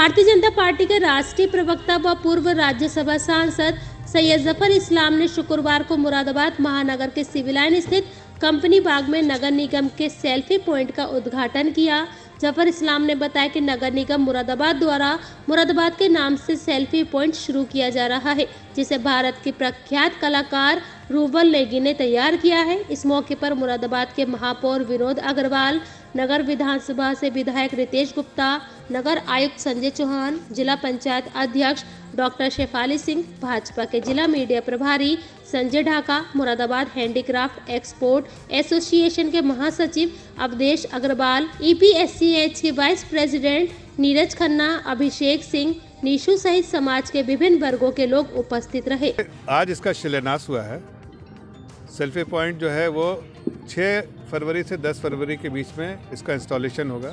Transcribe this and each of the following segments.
Bharatiya Janata party के राष्ट्रीय प्रवक्ता व पूर्व राज्यसभा सांसद सैयद जफर इस्लाम ने शुक्रवार को मुरादाबाद महानगर के सिविल लाइन स्थित कंपनी बाग में नगर निगम के सेल्फी पॉइंट का उद्घाटन किया। जफर इस्लाम ने बताया कि नगर निगम मुरादाबाद द्वारा मुरादाबाद के नाम से सेल्फी पॉइंट शुरू किया जा रहा है, जिसे भारत के प्रख्यात कलाकार रूबल नेगी ने तैयार किया है। इस मौके पर मुरादाबाद के महापौर विनोद अग्रवाल, नगर विधानसभा से विधायक रितेश गुप्ता, नगर आयुक्त संजय चौहान, जिला पंचायत अध्यक्ष डॉक्टर शेफाली सिंह, भाजपा के जिला मीडिया प्रभारी Sanjay Dhaka, Moradabad handicraft export association के महासचिव अवधेश अग्रवाल, EPSCH के वाइस प्रेसिडेंट नीरज खन्ना, अभिषेक सिंह, नीशू सहित समाज के विभिन्न वर्गों के लोग उपस्थित रहे। आज इसका शिलान्यास हुआ है। सेल्फी पॉइंट जो है वो 6 फरवरी से 10 फरवरी के बीच में इसका इंस्टॉलेशन होगा।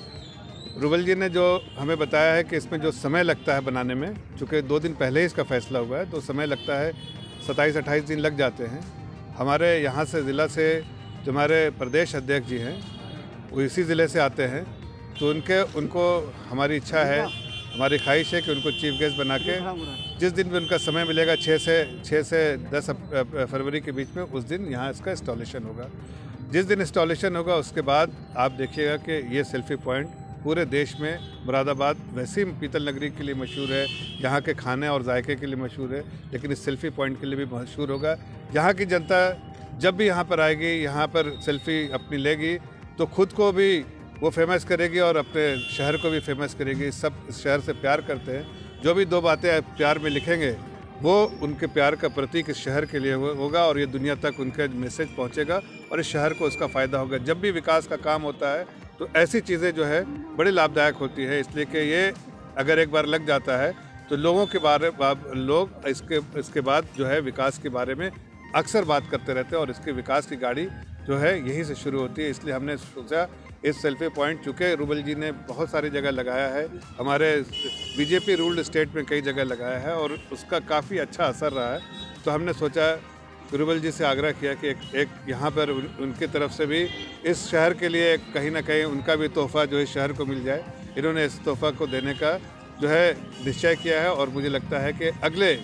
रूबल जी ने जो हमें बताया है कि इसमें जो समय लगता है बनाने में, चूँकि 2 दिन पहले ही इसका फैसला हुआ है, तो समय लगता है 27-28 दिन लग जाते हैं। हमारे यहाँ से ज़िला से जो हमारे प्रदेश अध्यक्ष जी हैं वो इसी ज़िले से आते हैं, तो उनको हमारी इच्छा है, हमारी ख्वाहिश है कि उनको चीफ गेस्ट बना के जिस दिन भी उनका समय मिलेगा 6 से 10 फरवरी के बीच में, उस दिन यहाँ इसका इंस्टॉलेशन होगा। जिस दिन इंस्टॉलेशन होगा उसके बाद आप देखिएगा कि ये सेल्फी पॉइंट पूरे देश में, मुरादाबाद वैसे ही पीतल नगरी के लिए मशहूर है, यहाँ के खाने और जायके के लिए मशहूर है, लेकिन इस सेल्फी पॉइंट के लिए भी मशहूर होगा। यहाँ की जनता जब भी यहाँ पर आएगी, यहाँ पर सेल्फी अपनी लेगी, तो खुद को भी वो फेमस करेगी और अपने शहर को भी फेमस करेगी। सब इस शहर से प्यार करते हैं। जो भी 2 बातें प्यार में लिखेंगे वो उनके प्यार का प्रतीक इस शहर के लिए होगा और ये दुनिया तक उनका मैसेज पहुंचेगा और इस शहर को उसका फ़ायदा होगा। जब भी विकास का काम होता है तो ऐसी चीज़ें जो है बड़ी लाभदायक होती है, इसलिए कि ये अगर एक बार लग जाता है तो लोगों के लोग इसके बाद जो है विकास के बारे में अक्सर बात करते रहते हैं और इसके विकास की गाड़ी जो है यहीं से शुरू होती है। इसलिए हमने सोचा इस सेल्फी पॉइंट, चूँकि रूबल जी ने बहुत सारी जगह लगाया है, हमारे बीजेपी रूल्ड स्टेट में कई जगह लगाया है और उसका काफ़ी अच्छा असर रहा है, तो हमने सोचा रूबल जी से आग्रह किया कि एक यहाँ पर उनकी तरफ से भी इस शहर के लिए कहीं ना कहीं उनका भी तोहफ़ा जो है शहर को मिल जाए। इन्होंने इस तोहफ़ा को देने का जो है निश्चय किया है और मुझे लगता है कि अगले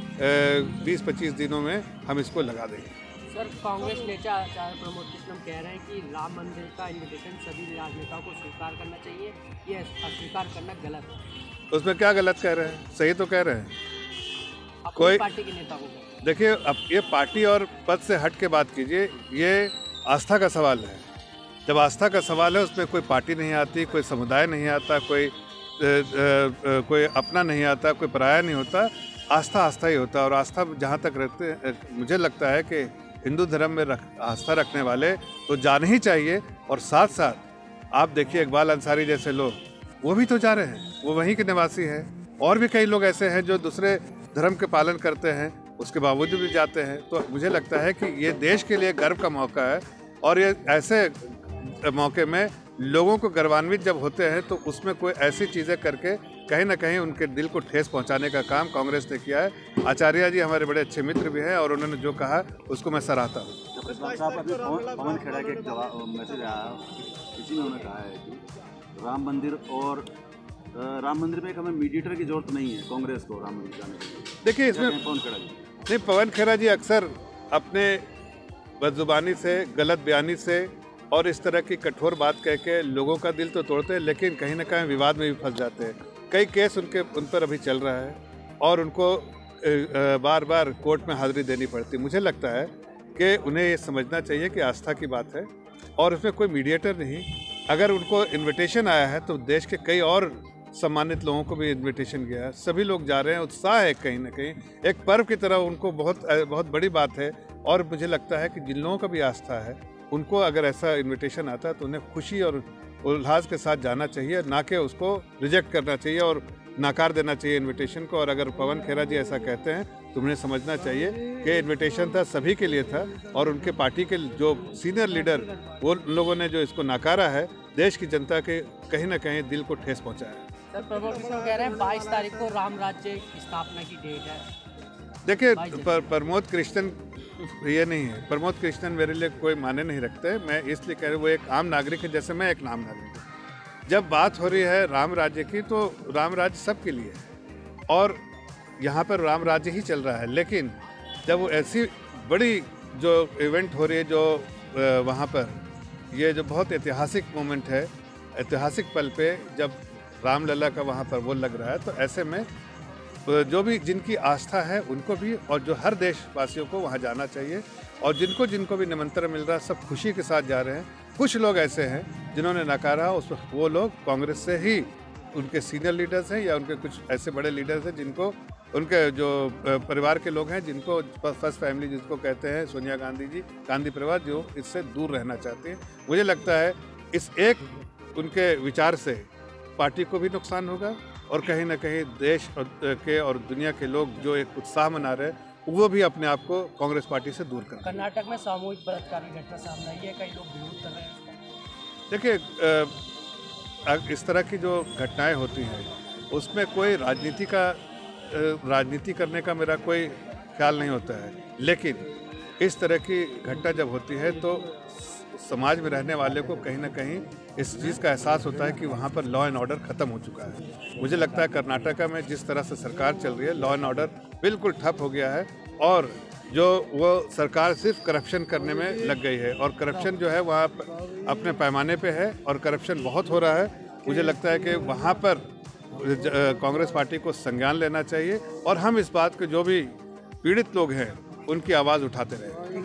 20-25 दिनों में हम इसको लगा देंगे। सर, कांग्रेस नेता प्रमोद कृष्णन कह रहे हैं कि राम मंदिर का इन्विटेशन सभी राजनेताओं को स्वीकार करना चाहिए, ये अस्वीकार करना गलत है। उसमें क्या गलत कह रहे हैं? सही तो कह रहे हैं। कोई पार्टी के नेता को देखिए, अब ये पार्टी और पद से हट के बात कीजिए, ये आस्था का सवाल है। जब आस्था का सवाल है उसमें कोई पार्टी नहीं आती, कोई समुदाय नहीं आता, कोई अपना नहीं आता, कोई पराया नहीं होता। आस्था आस्था ही होता है और आस्था जहाँ तक रखते हैं, मुझे लगता है कि हिंदू धर्म में आस्था रखने वाले तो जाने ही चाहिए। और साथ साथ आप देखिए इकबाल अंसारी जैसे लोग, वो भी तो जा रहे हैं, वो वहीं के निवासी हैं। और भी कई लोग ऐसे हैं जो दूसरे धर्म के पालन करते हैं, उसके बावजूद भी जाते हैं। तो मुझे लगता है कि ये देश के लिए गर्व का मौका है और ये ऐसे मौके में लोगों को गर्वान्वित जब होते हैं तो उसमें कोई ऐसी चीज़ें करके कहीं ना कहीं उनके दिल को ठेस पहुंचाने का काम कांग्रेस ने किया है। आचार्य जी हमारे बड़े अच्छे मित्र भी हैं और उन्होंने जो कहा उसको मैं सराहता हूँ। पवन खेड़ा के एक मैसेज आया, इसी में उन्होंने कहा है कि राम मंदिर में हमें मीडिएटर की जरूरत नहीं है कांग्रेस को राम मंदिर जाने के लिए। देखिए इसमें पवन खेड़ा जी अक्सर अपने बदजुबानी से, गलत बयानी से और इस तरह की कठोर बात कह के लोगों का दिल तो तोड़ते हैं, लेकिन कहीं ना कहीं विवाद में भी फंस जाते हैं। कई केस उन पर अभी चल रहा है और उनको बार बार कोर्ट में हाजिरी देनी पड़ती है। मुझे लगता है कि उन्हें ये समझना चाहिए कि आस्था की बात है और उसमें कोई मीडिएटर नहीं। अगर उनको इन्विटेशन आया है तो देश के कई और सम्मानित लोगों को भी इन्विटेशन गया है, सभी लोग जा रहे हैं, उत्साह है कहीं ना कहीं, एक पर्व की तरह उनको बहुत बड़ी बात है। और मुझे लगता है कि जिन लोगों का भी आस्था है उनको अगर ऐसा इन्विटेशन आता है तो उन्हें खुशी और उल्लास के साथ जाना चाहिए, ना कि उसको रिजेक्ट करना चाहिए और नकार देना चाहिए इन्विटेशन को। और अगर पवन खेड़ा जी ऐसा कहते हैं तो उन्हें समझना चाहिए कि इन्विटेशन था सभी के लिए था और उनके पार्टी के जो सीनियर लीडर वो लोगों ने जो इसको नकारा है, देश की जनता के कहीं ना कहीं दिल को ठेस पहुँचाया है। सर, प्रमोद कृष्णन कह रहे हैं 22 तारीख को राम राज्य स्थापना की डेट है। देखिए प्रमोद कृष्णन ये नहीं है, प्रमोद कृष्णन मेरे लिए कोई माने नहीं रखते। मैं इसलिए कह रहा हूँ वो एक आम नागरिक है, जैसे मैं एक आम नागरिक हूँ। जब बात हो रही है राम राज्य की, तो राम राज्य सबके लिए है और यहाँ पर राम राज्य ही चल रहा है। लेकिन जब वो ऐसी बड़ी जो इवेंट हो रही है, जो वहाँ पर ये जो बहुत ऐतिहासिक मोमेंट है, ऐतिहासिक पल पे जब रामलला का वहाँ पर वो लग रहा है, तो ऐसे में जो भी जिनकी आस्था है उनको भी, और जो हर देशवासियों को वहाँ जाना चाहिए, और जिनको भी निमंत्रण मिल रहा है सब खुशी के साथ जा रहे हैं। कुछ लोग ऐसे हैं जिन्होंने नकारा, उस वो लोग कांग्रेस से ही उनके सीनियर लीडर्स हैं या उनके कुछ ऐसे बड़े लीडर्स हैं जिनको उनके जो परिवार के लोग हैं, जिनको फर्स्ट फैमिली जिसको कहते हैं सोनिया गांधी जी, गांधी परिवार, जो इससे दूर रहना चाहते हैं। मुझे लगता है इस एक उनके विचार से पार्टी को भी नुकसान होगा और कहीं ना कहीं देश के और दुनिया के लोग जो एक उत्साह मना रहे हैं वो भी अपने आप को कांग्रेस पार्टी से दूर कर। कर्नाटक में सामूहिक बलात्कार की घटना सामने आई है, कई लोग विरोध कर रहे हैं उसका। देखिए, इस तरह की जो घटनाएं होती हैं उसमें कोई राजनीति करने का मेरा कोई ख्याल नहीं होता है, लेकिन इस तरह की घटना जब होती है तो समाज में रहने वाले को कहीं ना कहीं इस चीज़ का एहसास होता है कि वहाँ पर लॉ एंड ऑर्डर ख़त्म हो चुका है। मुझे लगता है कर्नाटका में जिस तरह से सरकार चल रही है, लॉ एंड ऑर्डर बिल्कुल ठप हो गया है और जो वो सरकार सिर्फ करप्शन करने में लग गई है और करप्शन जो है वहाँ अपने पैमाने पे है और करप्शन बहुत हो रहा है। मुझे लगता है कि वहाँ पर कांग्रेस पार्टी को संज्ञान लेना चाहिए और हम इस बात के जो भी पीड़ित लोग हैं उनकी आवाज़ उठाते रहें।